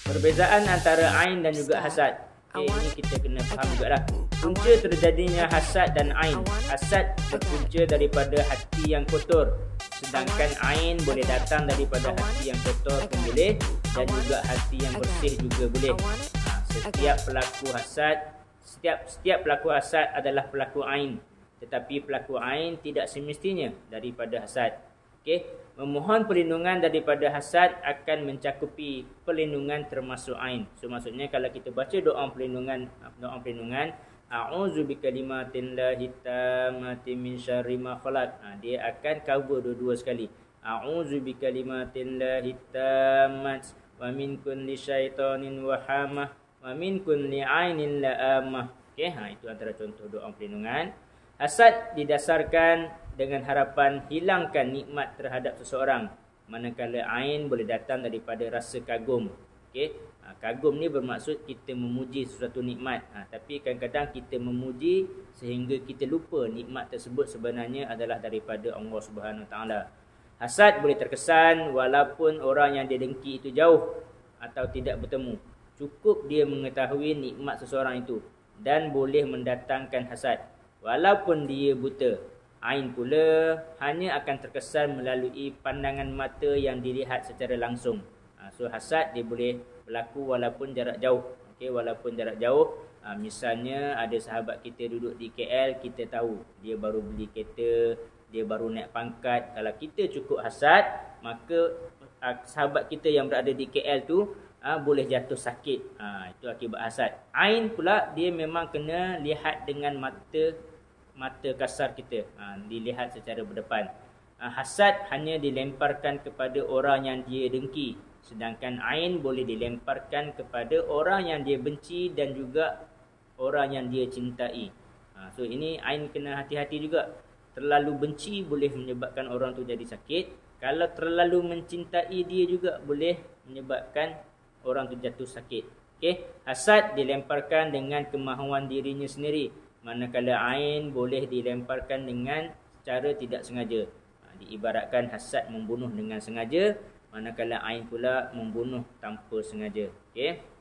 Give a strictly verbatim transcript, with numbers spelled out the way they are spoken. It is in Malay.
Perbezaan antara ain dan juga hasad. Okay, ini kita kena faham juga lah. Punca terjadinya hasad dan ain. Hasad berpunca daripada hati yang kotor, sedangkan ain boleh datang daripada hati yang kotor pun boleh, dan juga hati yang bersih juga boleh. Ha, setiap pelaku hasad, setiap setiap pelaku hasad adalah pelaku ain, tetapi pelaku ain tidak semestinya daripada hasad. Okey, memohon perlindungan daripada hasad akan mencakupi perlindungan termasuk ain. So maksudnya kalau kita baca doa perlindungan, doa perlindungan, a'udzu bikalimatillahi tammati min syarri ma khalaq. Ha, dia akan cover dua-dua sekali. A'udzu bikalimatillahi tammati wa min kulli syaitanin wa hamah wa min kulli ainin la'amah. Okey, ha, itu antara contoh doa perlindungan. Hasad didasarkan dengan harapan hilangkan nikmat terhadap seseorang, manakala ain boleh datang daripada rasa kagum. Okey, ha, kagum ni bermaksud kita memuji sesuatu nikmat. Ha, tapi kadang-kadang kita memuji sehingga kita lupa nikmat tersebut sebenarnya adalah daripada Allah Subhanahu Wa Taala. Hasad boleh terkesan walaupun orang yang dia dengki itu jauh atau tidak bertemu. Cukup dia mengetahui nikmat seseorang itu dan boleh mendatangkan hasad. Walaupun dia buta, ain pula hanya akan terkesan melalui pandangan mata yang dilihat secara langsung. Ha, so hasad dia boleh berlaku walaupun jarak jauh. Okey, walaupun jarak jauh. Ha, misalnya ada sahabat kita duduk di K L, kita tahu dia baru beli kereta, dia baru naik pangkat. Kalau kita cukup hasad, maka ha, sahabat kita yang berada di K L tu ha, boleh jatuh sakit. Ha, itu akibat hasad. Ain pula dia memang kena lihat dengan mata mata kasar kita, ha, dilihat secara berdepan. Ha, hasad hanya dilemparkan kepada orang yang dia dengki, sedangkan ain boleh dilemparkan kepada orang yang dia benci dan juga orang yang dia cintai. Ha, so ini ain kena hati-hati juga. Terlalu benci boleh menyebabkan orang tu jadi sakit. Kalau terlalu mencintai dia juga boleh menyebabkan orang tu jatuh sakit. Okey, hasad dilemparkan dengan kemahuan dirinya sendiri, manakala ain boleh dilemparkan dengan secara tidak sengaja. Ha, diibaratkan hasad membunuh dengan sengaja, manakala ain pula membunuh tanpa sengaja. Okey.